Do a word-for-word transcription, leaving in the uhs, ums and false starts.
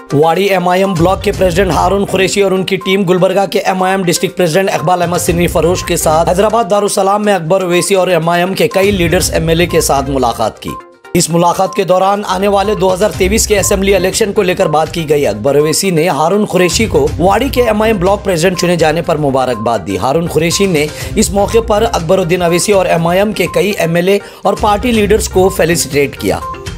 वाड़ी MIM block के president Haroon Qureshi और उनकी टीम गुलबर्गा के MIM district president Iqbal Ahmed Shiranifarosh के साथ हैदराबाद दारुसलाम में अकबर ओवैसी और एमआईएम के कई लीडर्स एमएलए के साथ मुलाकात की। इस मुलाकात के दौरान आने वाले दो हज़ार तेईस के असेंबली इलेक्शन को लेकर बात की गई। अकबर ओवैसी ने हारून कुरैशी को वाड़ी के एमआईएम ब्लॉक प्रेसिडेंट चुने जाने पर मुबारकबाद दी। हारून कुरैशी ने इस मौके पर अकबरुद्दीन ओवैसी और एमआईएम के कई एमएलए और पार्टी लीडर्स को फेलिसिटेट किया।